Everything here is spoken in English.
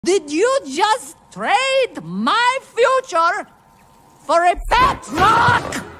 Did you just trade my future for a pet rock?